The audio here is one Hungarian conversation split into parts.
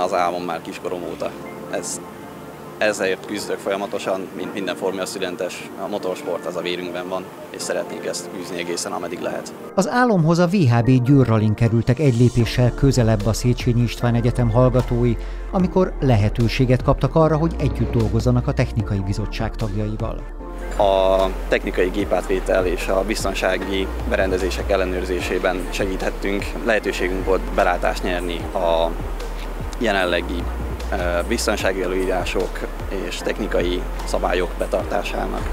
az álmom már kiskorom óta. Ezért küzdök folyamatosan, mint minden Formula Studentes. A motorsport az a vérünkben van, és szeretnénk ezt űzni egészen, ameddig lehet. Az álomhoz a VHB Győr Rallyn kerültek egy lépéssel közelebb a Széchenyi István Egyetem hallgatói, amikor lehetőséget kaptak arra, hogy együtt dolgozzanak a technikai bizottság tagjaival. A technikai gépátvétel és a biztonsági berendezések ellenőrzésében segíthettünk. Lehetőségünk volt belátást nyerni a jelenlegi biztonsági előírások és technikai szabályok betartásának.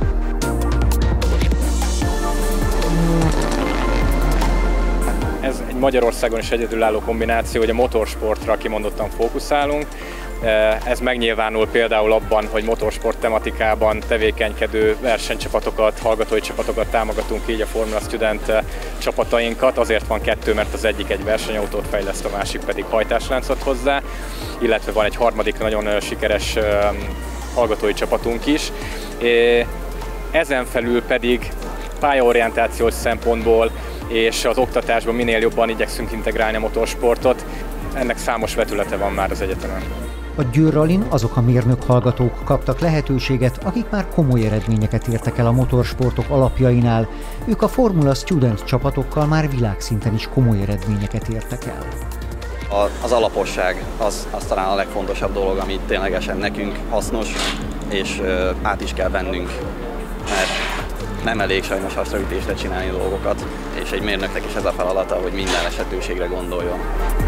Ez egy Magyarországon is egyedülálló kombináció, hogy a motorsportra kimondottan fókuszálunk. Ez megnyilvánul például abban, hogy motorsport tematikában tevékenykedő versenycsapatokat, hallgatói csapatokat támogatunk, így a Formula Student csapatainkat. Azért van kettő, mert az egyik egy versenyautót fejleszt, a másik pedig hajtásláncot hozzá, illetve van egy harmadik nagyon sikeres hallgatói csapatunk is. Ezen felül pedig pályaorientációs szempontból és az oktatásban minél jobban igyekszünk integrálni a motorsportot. Ennek számos vetülete van már az egyetemen. A Győr Rallyn azok a mérnök hallgatók kaptak lehetőséget, akik már komoly eredményeket értek el a motorsportok alapjainál. Ők a Formula Student csapatokkal már világszinten is komoly eredményeket értek el. Az alaposság az talán a legfontosabb dolog, ami ténylegesen nekünk hasznos, és át is kell vennünk, mert nem elég sajnos hasraütésre csinálni dolgokat, és egy mérnöknek is ez a feladata, hogy minden esetőségre gondoljon.